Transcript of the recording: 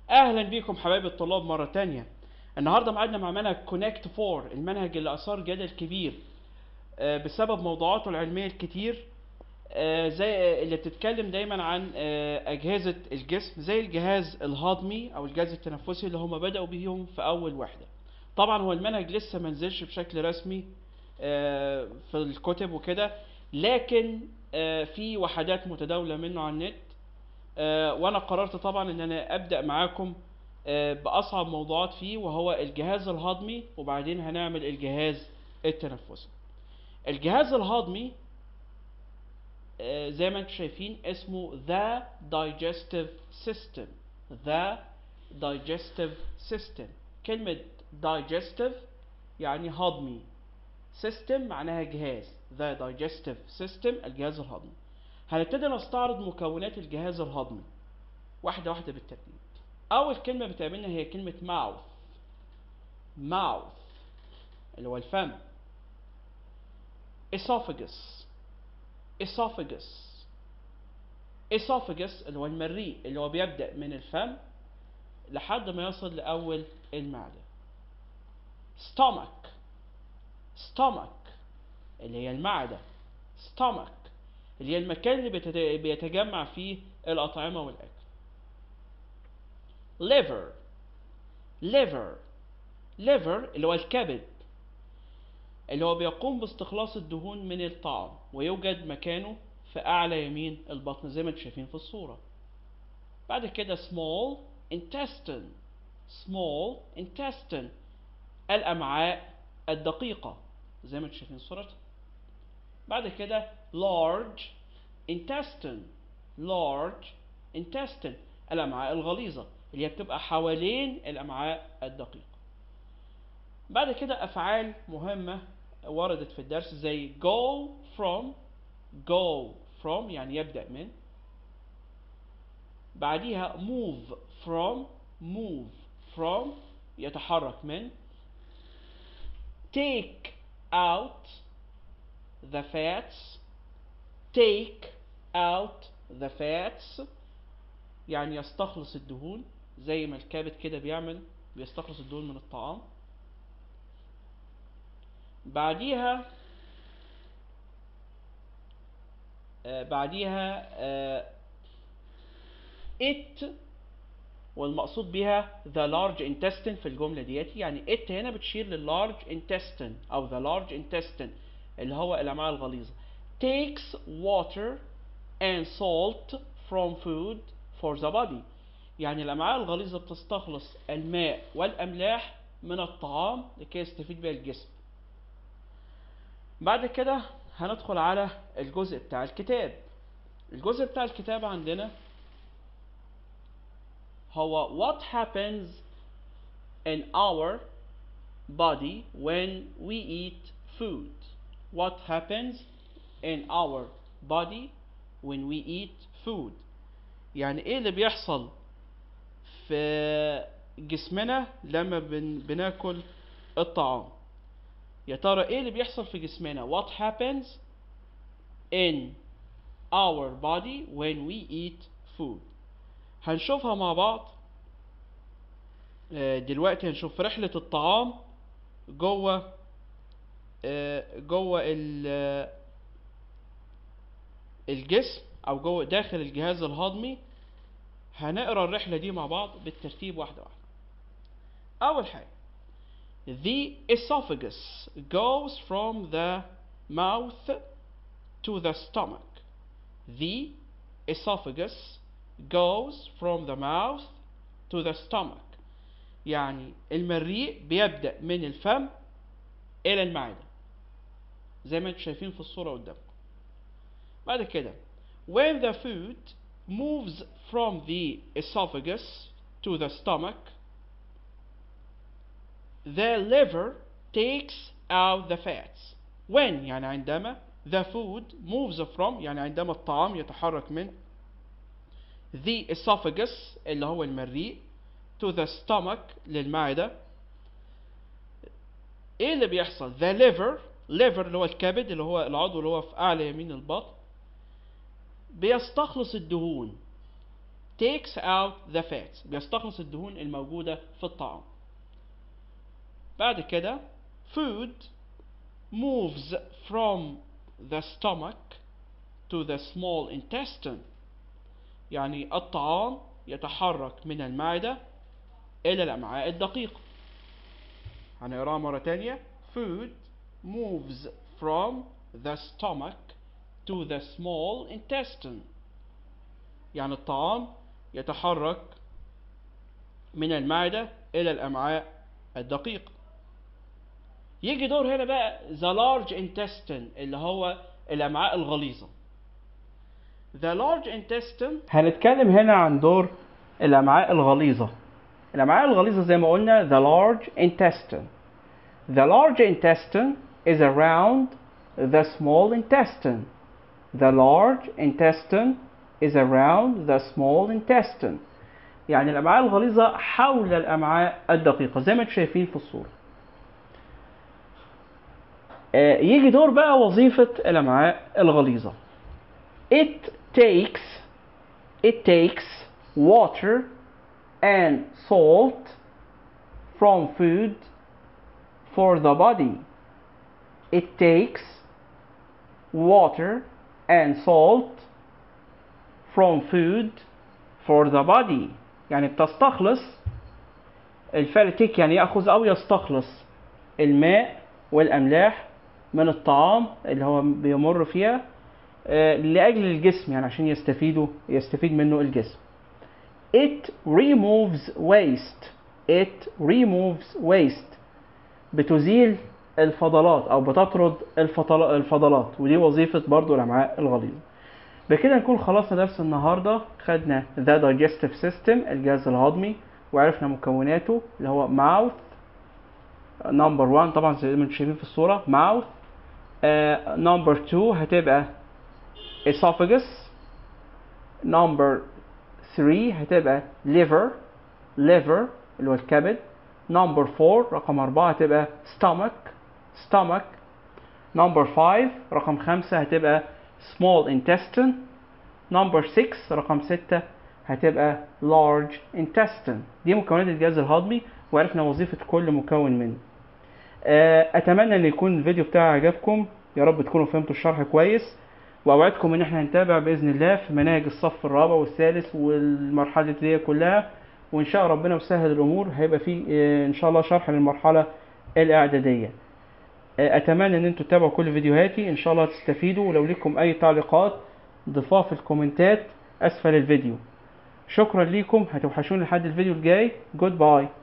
اهلا بيكم حبايبي الطلاب مره تانية. النهارده معادنا مع منهج كونكت 4، المنهج اللي اثار جدل كبير بسبب موضوعاته العلميه الكتير، زي اللي بتتكلم دايما عن اجهزه الجسم، زي الجهاز الهضمي او الجهاز التنفسي اللي هم بداوا بيهم في اول وحده. طبعا هو المنهج لسه منزلش بشكل رسمي في الكتب وكده، لكن في وحدات متداوله منه على النت. وانا قررت طبعا ان انا ابدا معاكم باصعب موضوعات فيه، وهو الجهاز الهضمي، وبعدين هنعمل الجهاز التنفسي. الجهاز الهضمي زي ما انتم شايفين اسمه the digestive system. the digestive system. كلمة digestive يعني هضمي، system معناها جهاز. the digestive system الجهاز الهضمي. هنبتدي نستعرض مكونات الجهاز الهضمي واحدة واحدة بالترتيب. أول كلمة بتقابلنا هي كلمة mouth. mouth اللي هو الفم. esophagus. esophagus. esophagus اللي هو المريء، اللي هو بيبدأ من الفم لحد ما يصل لأول المعدة. stomach. stomach اللي هي المعدة. stomach اللي هي المكان اللي بيتجمع فيه الأطعمة والأكل. liver. liver. liver اللي هو الكبد، اللي هو بيقوم باستخلاص الدهون من الطعام، ويوجد مكانه في أعلى يمين البطن زي ما انتم شايفين في الصورة. بعد كده small intestine. small intestine الأمعاء الدقيقة زي ما انتم شايفين صورتها. بعد كده large intestine. large intestine الأمعاء الغليظة اللي هي بتبقى حوالين الأمعاء الدقيقة. بعد كده أفعال مهمة وردت في الدرس زي go from. go from يعني يبدأ من. بعديها move from. move from يتحرك من. take out the fats. take out the fats يعني يستخلص الدهون، زي ما الكبد كده بيستخلص الدهون من الطعام. بعديها it، والمقصود بها the large intestine في الجملة دياتي. يعني it هنا بتشير لل large intestine أو the large intestine اللي هو الأمعاء الغليظة. takes water and salt from food for the body يعني الأمعاء الغليظة بتستخلص الماء والأملاح من الطعام لكي يستفيد بها الجسم. بعد كده هندخل على الجزء بتاع الكتاب. الجزء بتاع الكتاب عندنا هو what happens in our body when we eat food. what happens in our body when we eat food يعني ايه اللي بيحصل في جسمنا لما بناكل الطعام. يا ترى ايه اللي بيحصل في جسمنا؟ what happens in our body when we eat food. هنشوفها مع بعض دلوقتي. هنشوف رحلة الطعام جوه جوه الجسم او جوه داخل الجهاز الهضمي. هنقرا الرحلة دي مع بعض بالترتيب واحدة واحدة. اول حاجة the esophagus goes from the mouth to the stomach. the esophagus goes from the mouth to the stomach يعني المريء بيبدأ من الفم إلى المعدة زي ما انتم شايفين في الصورة قدامكم. بعد كده when the food moves from the esophagus to the stomach the liver takes out the fats. when يعني عندما the food moves from يعني عندما الطعام يتحرك من the esophagus اللي هو المريء to the stomach للمعدة. ايه اللي بيحصل؟ the liver اللي هو الكبد، اللي هو العضو اللي هو في اعلى يمين البطن، بيستخلص الدهون. takes out the fats، بيستخلص الدهون الموجودة في الطعام. بعد كده food moves from the stomach to the small intestine، يعني الطعام يتحرك من المعدة إلى الأمعاء الدقيقة. هنقراها مرة تانية. food moves from the stomach to the small intestine، يعني الطعام يتحرك من المعدة إلى الأمعاء الدقيقة. يجي دور هنا بقى the large intestine اللي هو الأمعاء الغليظة. the large intestine هنتكلم هنا عن دور الأمعاء الغليظة. الأمعاء الغليظة زي ما قلنا the large intestine. The large intestine is around the small intestine. The large intestine is around the small intestine. يعني الأمعاء الغليظة حول الأمعاء الدقيقة زي ما انتم شايفين في الصورة. يجي دور بقى وظيفة الأمعاء الغليظة. It takes water and salt from food for the body. It takes water and salt from food for the body. يعني بتستخلص الفعل take يعني يأخذ أو يستخلص الماء والأملاح من الطعام اللي هو بيمر فيها لأجل الجسم، يعني عشان يستفيد منه الجسم. It removes waste. It removes waste. بتزيل الفضلات أو بتطرد الفضلات، ودي وظيفة برضو الأمعاء الغليظة. بكده نكون خلصنا درس النهاردة. خدنا the digestive system الجهاز الهضمي وعرفنا مكوناته اللي هو mouth number 1 طبعا زي ما انتم شايفين في الصورة mouth. number 2 هتبقى esophagus. number 3 هتبقى liver اللي هو الكبد. number 4 رقم 4 هتبقى stomach. number 5 رقم 5 هتبقى small intestine. number 6 رقم 6 هتبقى large intestine. دي مكونات الجهاز الهضمي وعرفنا وظيفة كل مكون منه. اتمنى ان يكون الفيديو بتاعي عجبكم، يا رب تكونوا فهمتوا الشرح كويس، واوعدكم ان احنا هنتابع باذن الله في مناهج الصف الرابع والثالث والمرحله دي كلها، وان شاء ربنا يسهل الامور هيبقى في ان شاء الله شرح للمرحله الاعداديه. اتمنى ان انتوا تتابعوا كل فيديوهاتي، ان شاء الله تستفيدوا، ولو لكم اي تعليقات ضيفوها في الكومنتات اسفل الفيديو. شكرا ليكم، هتوحشوني لحد الفيديو الجاي. جود باي.